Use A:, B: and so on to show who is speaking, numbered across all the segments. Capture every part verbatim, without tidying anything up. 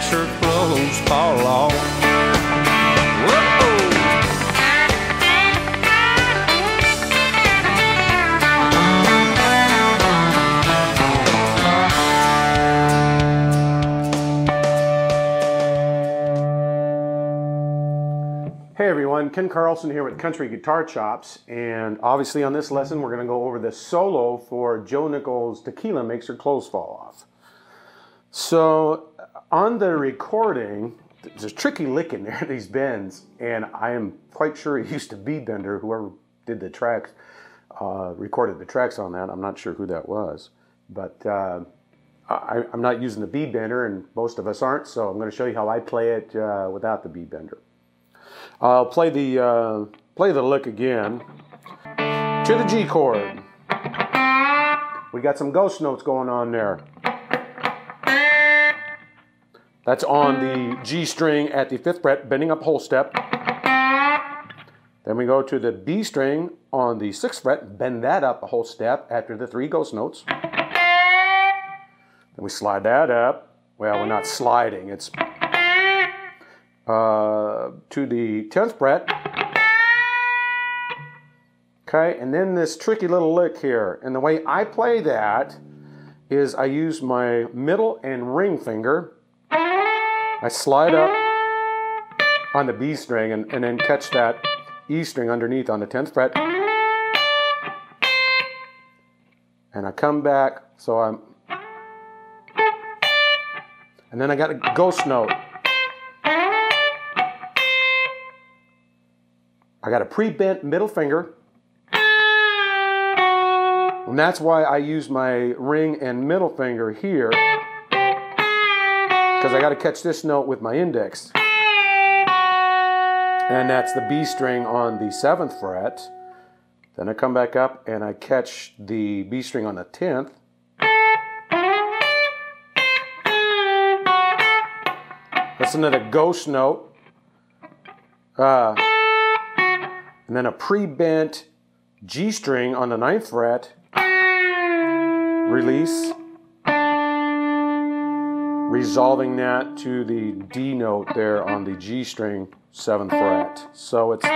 A: makes her clothes fall off. Whoa!
B: Hey everyone, Ken Carlson here with Country Guitar Chops, and obviously on this lesson we're going to go over the solo for Joe Nichols' Tequila Makes Her Clothes Fall Off. So on the recording, there's a tricky lick in there, these bends, and I am quite sure he used to bead bender, whoever did the tracks, uh, recorded the tracks on that. I'm not sure who that was, but uh, I, I'm not using the bead bender, and most of us aren't, so I'm going to show you how I play it uh, without the bead bender. I'll play the uh, play the lick again to the G chord. We got some ghost notes going on there. That's on the G string at the fifth fret, bending up whole step. Then we go to the B string on the sixth fret, bend that up a whole step after the three ghost notes. Then we slide that up. Well, we're not sliding, it's Uh, to the tenth fret. Okay, and then this tricky little lick here. And the way I play that is I use my middle and ring finger. I slide up on the B string and, and then catch that E string underneath on the tenth fret. And I come back, so I'm, and then I got a ghost note. I got a pre-bent middle finger, and that's why I use my ring and middle finger here, because I got to catch this note with my index. And that's the B string on the seventh fret. Then I come back up and I catch the B string on the tenth. That's another ghost note. Uh, And then a pre-bent G string on the ninth fret, release, resolving that to the D note there on the G string, seventh fret. So it's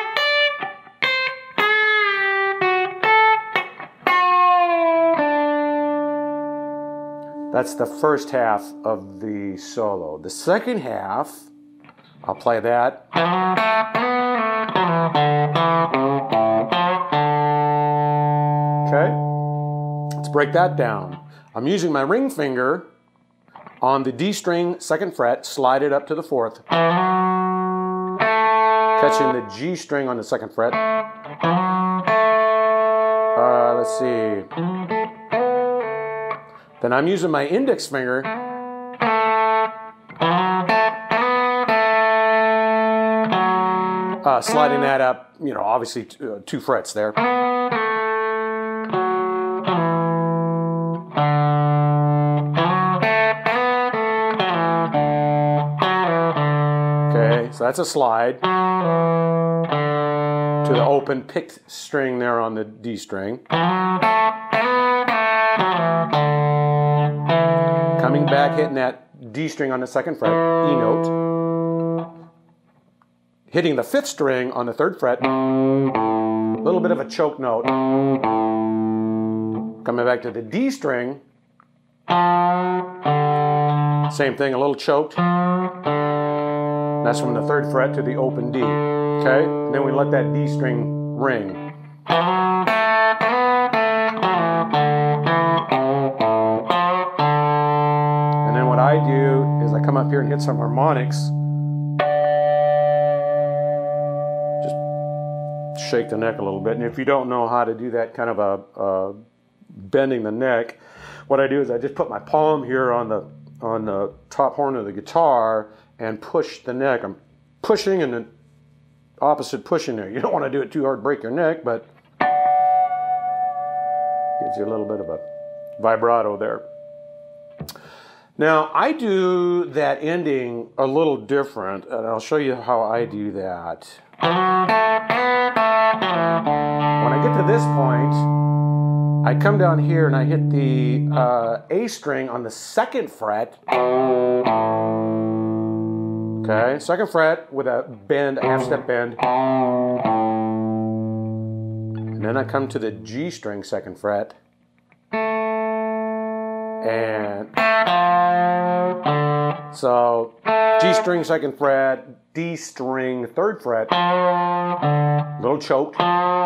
B: that's the first half of the solo. The second half, I'll play that. Okay, let's break that down. I'm using my ring finger on the D string, second fret, slide it up to the fourth. Catching the G string on the second fret. Uh, let's see. Then I'm using my index finger Uh, sliding that up, you know, obviously uh, two frets there. Okay, so that's a slide to the open picked string there on the D string. Coming back, hitting that D string on the second fret, E note. Hitting the fifth string on the third fret, a little bit of a choke note. Coming back to the D string, same thing, a little choked. That's from the third fret to the open D, okay? And then we let that D string ring. And then what I do is I come up here and hit some harmonics. Shake the neck a little bit, and if you don't know how to do that kind of a uh, bending the neck, what I do is I just put my palm here on the on the top horn of the guitar and push the neck. I'm pushing and then opposite pushing there. You don't want to do it too hard, break your neck, but gives you a little bit of a vibrato there. Now I do that ending a little different, and I'll show you how I do that. When I get to this point, I come down here and I hit the uh, A string on the second fret. Okay, second fret with a bend, a half step bend. And then I come to the G string, second fret. And so G string, second fret, D string, third fret, little choke.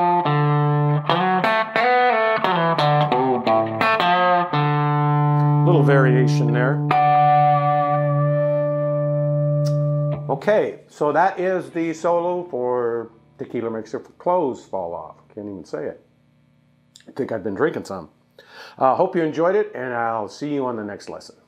B: Little variation there. Okay, so that is the solo for Tequila Makes Your Clothes Fall Off. Can't even say it. I think I've been drinking some. I uh, hope you enjoyed it, and I'll see you on the next lesson.